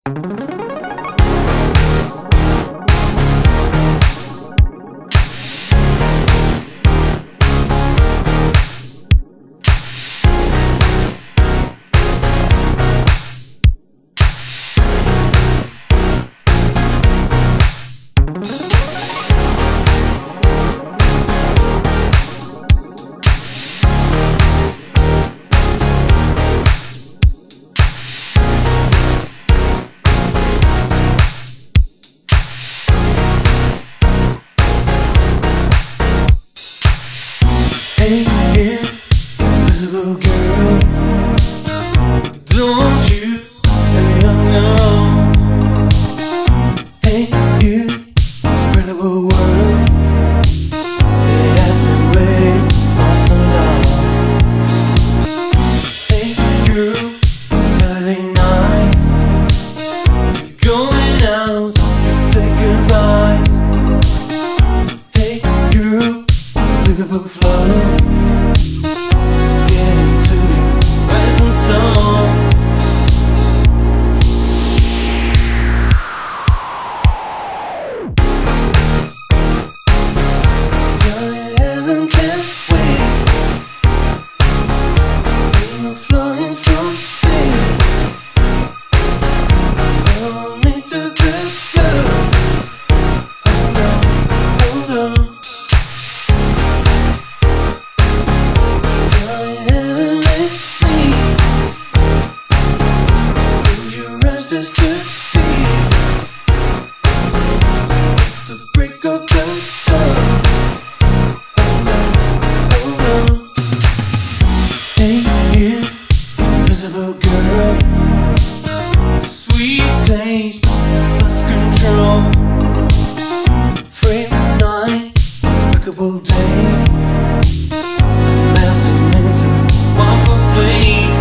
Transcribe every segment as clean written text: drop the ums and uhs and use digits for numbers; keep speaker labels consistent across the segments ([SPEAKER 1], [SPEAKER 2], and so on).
[SPEAKER 1] Hey, you, invisible girl, don't you stay on your own. Hey, you, incredible world, it has been waiting for so long. Hey, girl, Saturday night, you're going out to say goodbye. Hey, girl, unbelievable flow. The break of the dawn. Hey, you, invisible girl, sweet taste, lost control. Free night, impeccable day, melting into waffle flame.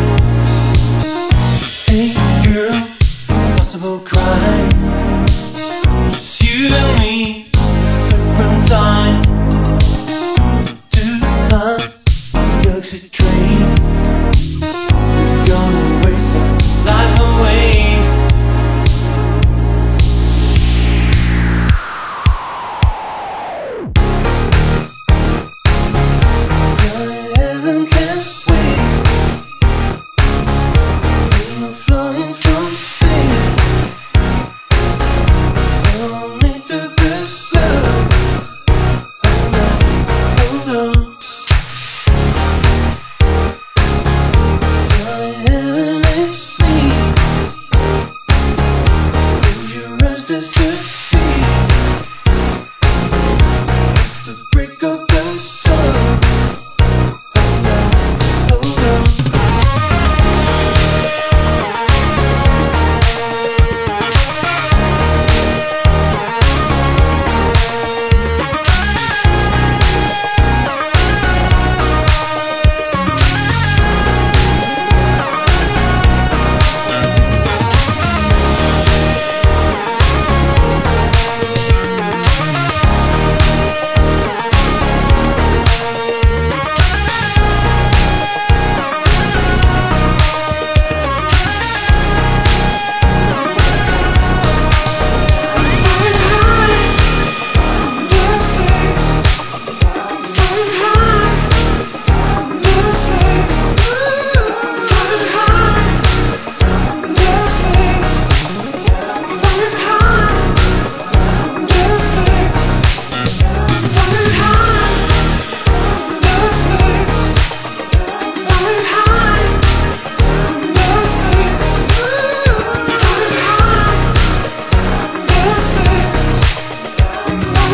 [SPEAKER 1] Hey, girl, impossible crime. Just you and me, serpentine. Two hearts on a galaxy train. We're gonna waste our life away. Till heaven can't wait. We're flying from fate. The break of the dawn.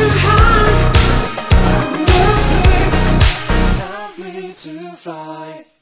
[SPEAKER 1] To fly.